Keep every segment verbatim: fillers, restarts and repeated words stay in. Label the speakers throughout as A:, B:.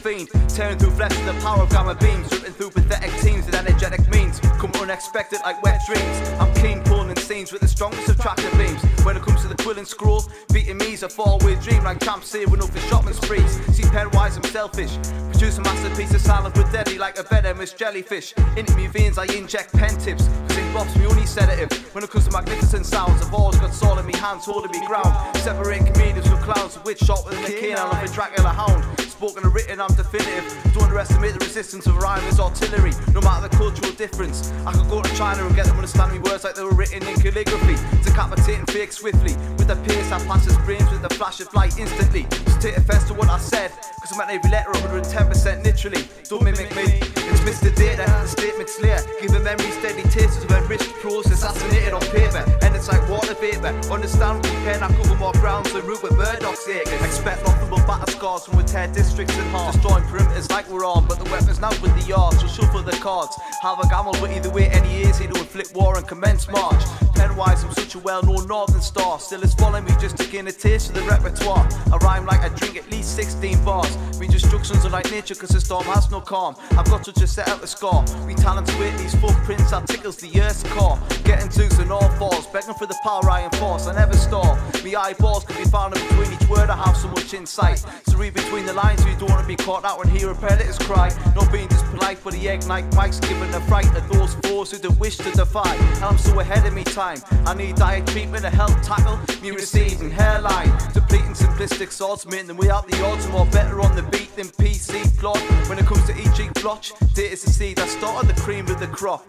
A: fiend, tearing through flesh with the power of gamma beams, ripping through pathetic teams with energetic means, come unexpected like wet dreams. I'm keen pulling in scenes with the strongest of tractor beams. When it comes to the quill and scroll, beating me's a far-away dream like champs here with no for shopping sprees. See Pennywise, I'm selfish, produce a masterpiece of silence with deadly like a venomous jellyfish. Into me veins I inject pen tips, cause it bob's me only sedative. When it comes to magnificent sounds, I've always got soul in me hands holding me ground, separating comedians from clowns, a witch shot with a cane, I love a Dracula hound. Spoken and written, I'm definitive. Don't underestimate the resistance of rhyme as artillery. No matter the cultural difference, I could go to China and get them understanding words like they were written in calligraphy, decapitating fake swiftly. With the pace I pass his brains with the flash of light instantly. Just take offense to what I said, cause I meant every letter one hundred ten percent literally. Don't mimic me, it's Mister Data, the statement's clear. Giving memory steady tastes of enriched prose assassinated on paper. And it's like water vapor, understand we pen, I cover more ground than Rupert Murdoch's acres. Expect nothing but battle scars from with tear districts and hearts, destroying perimeters like we're on, but the weapon's now with the yards, so shuffle the cards. Have a gamble, but either way any is here to inflict war and commence march. Pennywise, I'm such a well-known northern star, still is following me just to gain a taste of the repertoire. I rhyme like I drink at least sixteen bars. We destructions are like nature cause the storm has no calm. I've got such a set out a scar. We talent to wait these footprints that tickles the earth's core. Getting twos and all falls, begging for the power I enforce. I never stall, me eyeballs can be found in between each word. I have so much insight, so read between the lines. We don't want to be caught out when hearing predators cry. Not being just polite, but the egg like Mike's giving a fright to those foes who don't wish to defy. And I'm so ahead of me time, I need diet treatment to help tackle me receding hairline. Depleting simplistic swords, making them way out the odds. More better on the beat than P C plot. When it comes to E G blotch, data's the seed that started the cream with the crop.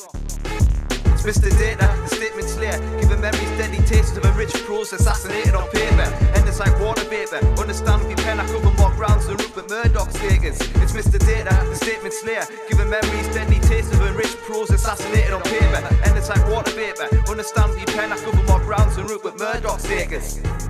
A: It's Mister Data, the statement's clear. Giving memories deadly tastes of a rich prose assassinated on paper. And it's like water vapor, understand with your pen I cover more grounds than Rupert Murdoch's acres. It's Mister Data, the statement's clear. Giving memories deadly tastes of a rich prose assassinated on paper. And it's like water vapor, understand with your pen I cover more grounds than Rupert Murdoch's acres.